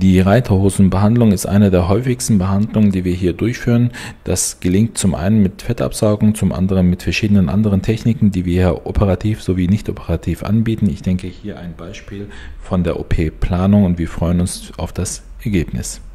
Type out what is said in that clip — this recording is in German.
Die Reiterhosenbehandlung ist eine der häufigsten Behandlungen, die wir hier durchführen. Das gelingt zum einen mit Fettabsaugung, zum anderen mit verschiedenen anderen Techniken, die wir hier operativ sowie nicht operativ anbieten. Ich denke hier ein Beispiel von der OP-Planung und wir freuen uns auf das Ergebnis.